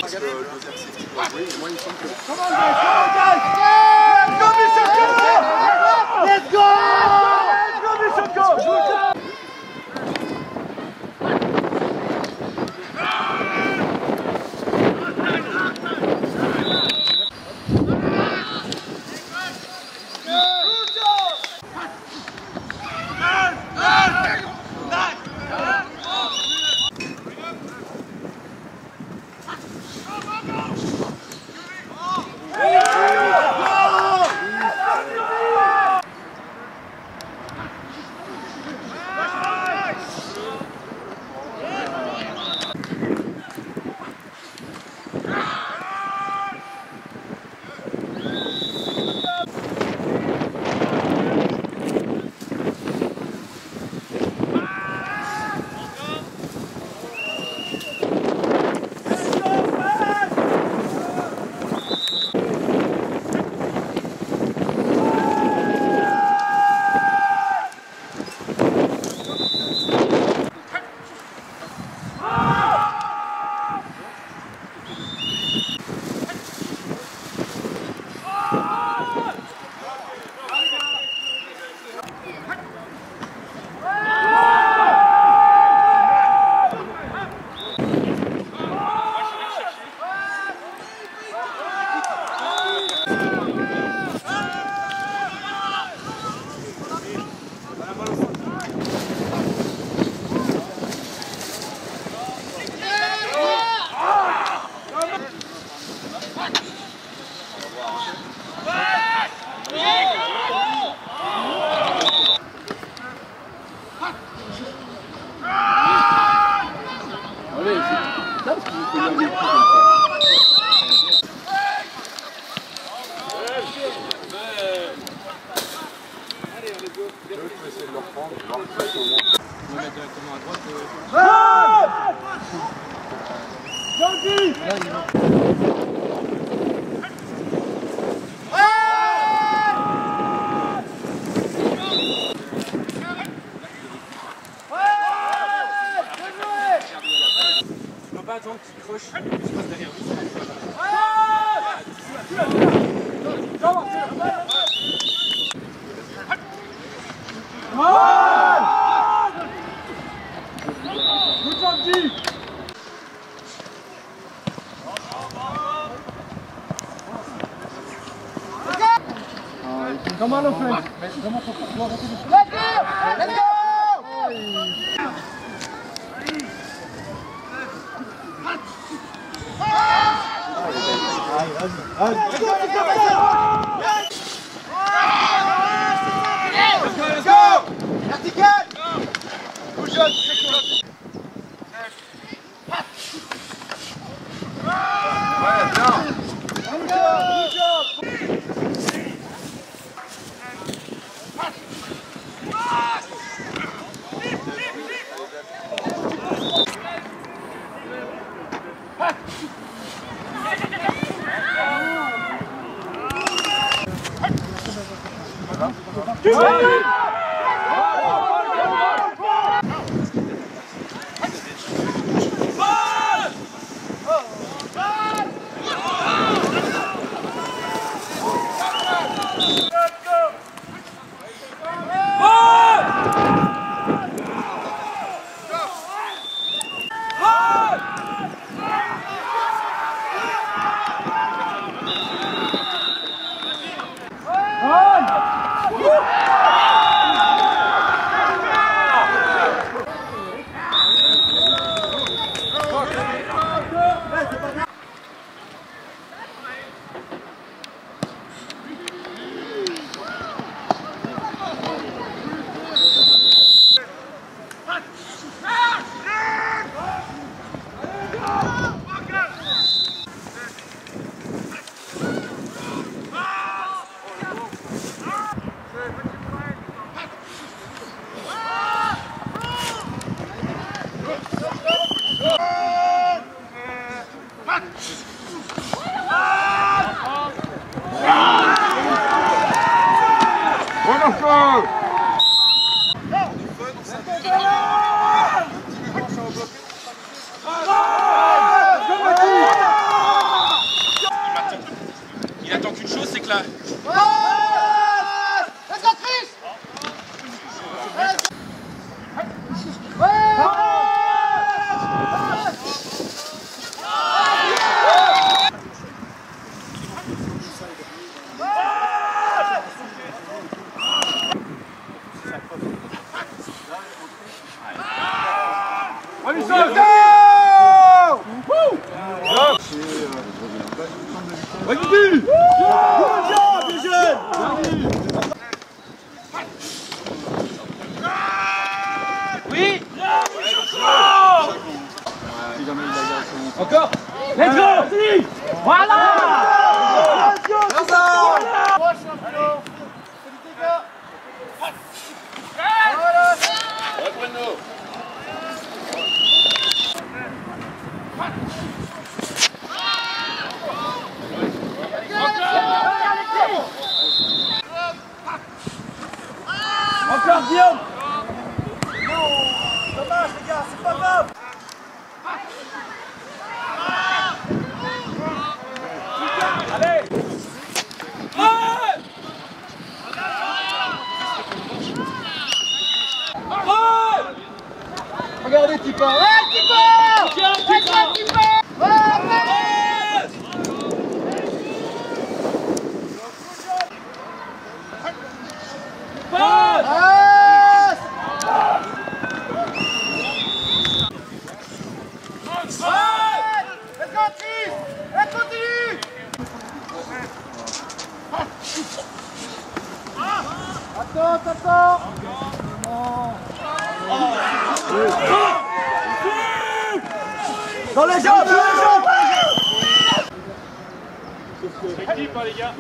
parce que le deuxième safety doit jouer, et moi il me semble que... Come on guys! Let's go Bishop! Let's go! Let's go Bishop! Pas attendre qu'il croche, je passe derrière lui. Good job, G! Come on, friends. Let's go! Let's go! Let's go! Vertical! Push up! Ouais, bien! Good job! On! gars. Let's go, Chris! Allez, Go! Good job, les jeunes! Oui! encore. Let's go. Voilà. Encore Guillaume. Dommage les gars, c'est pas grave! Allez. Regardez Tipa! Ouais Tipa! Tiens, Tipa. Attends! Dans les jambes! Équipe, les gars.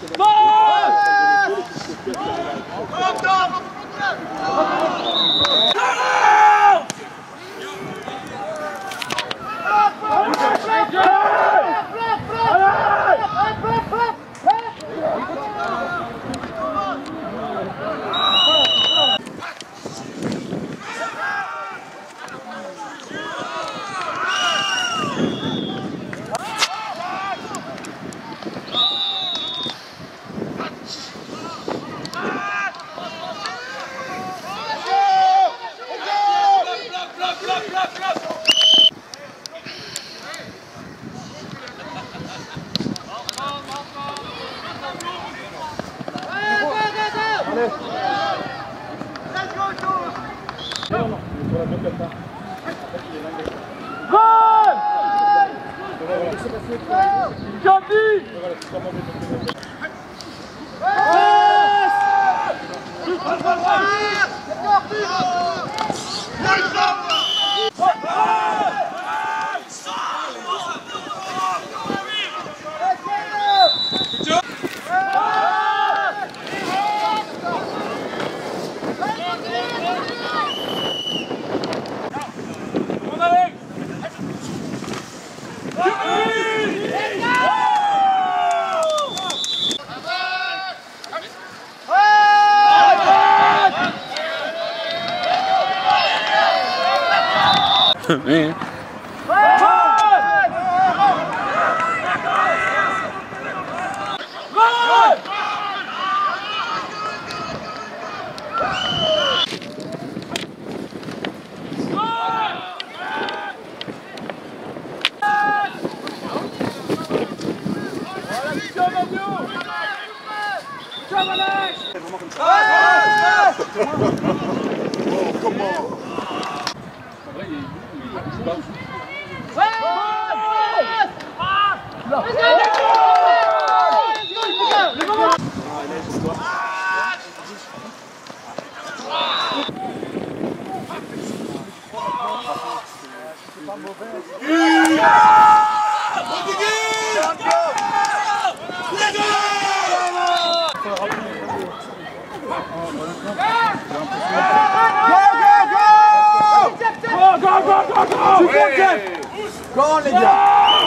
Man. Oh, come on. Go les gars!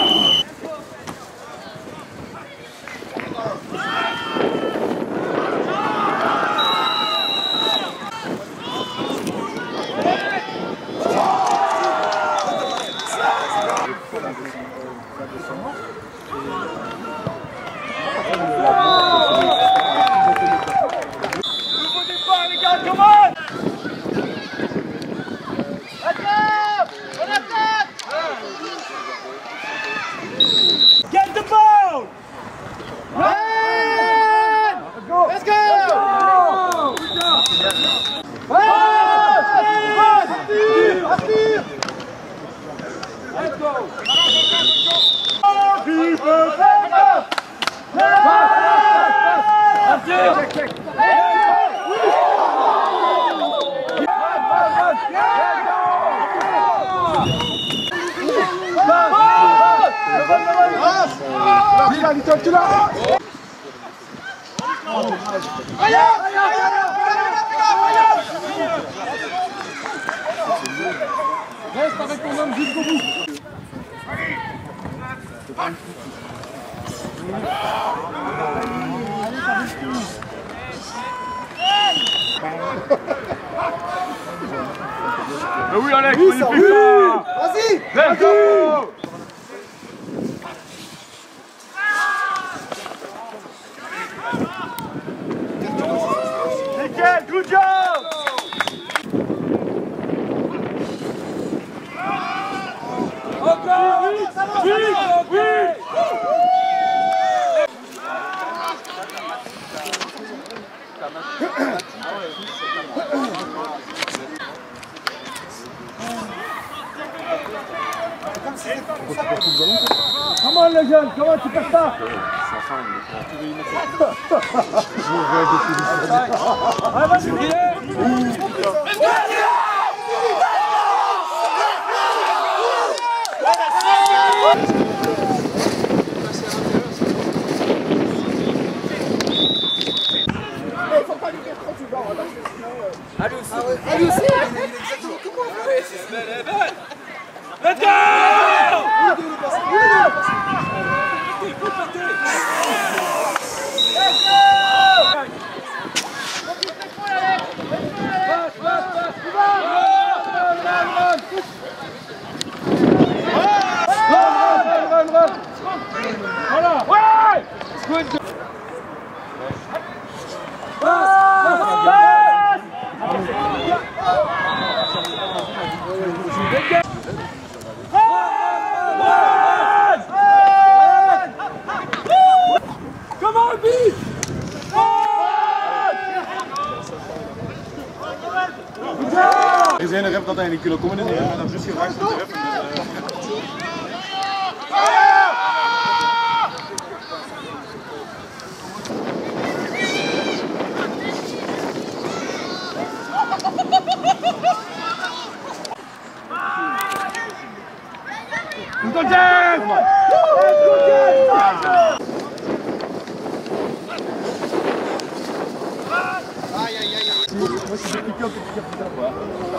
Reste avec ton homme jusqu'au bout. Mais oui, Alex, Oui, ça, magnifique ça. Vas-y. Let's go. Nickel, good job. Encore. Oui, oui. Comment les jeunes, comment tu fais ça? Let's go! Voilà. Ouais. Good. Come on, beat! Er zijn er even dat eigenlijk kunnen komen in de dat is gevraagd om te Moi, je suis piqué un peu plus rapide.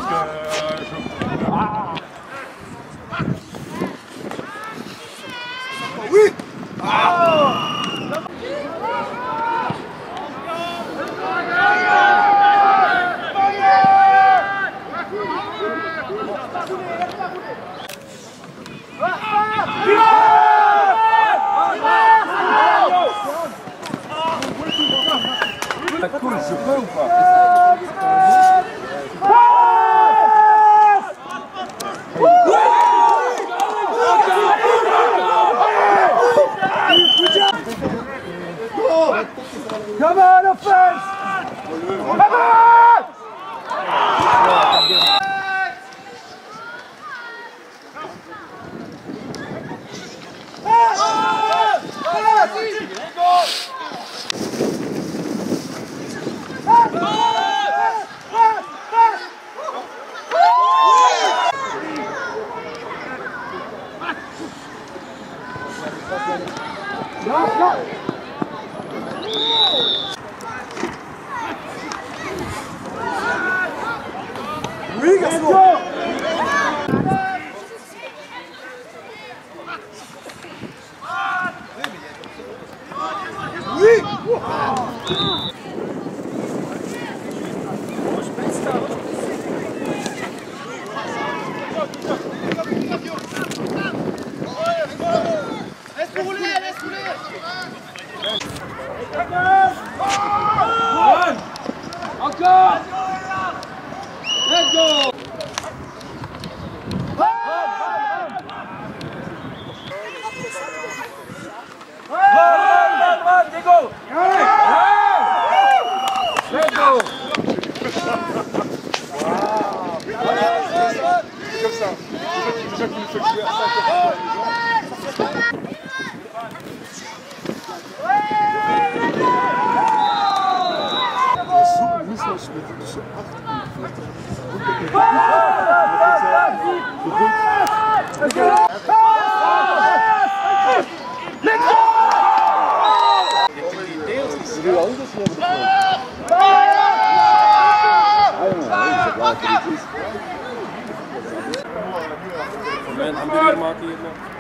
Oui. La cool, je peux ou pas? Come on, offense! Come on! Oui, Gaston! Oui! Laisse rouler, laisse rouler. Encore! Let's go! Diego! Let's go! C'est comme ça. C'est déjà qu'il nous fait jouer à 5 heures. Voor mij een hamburger maken hier nog.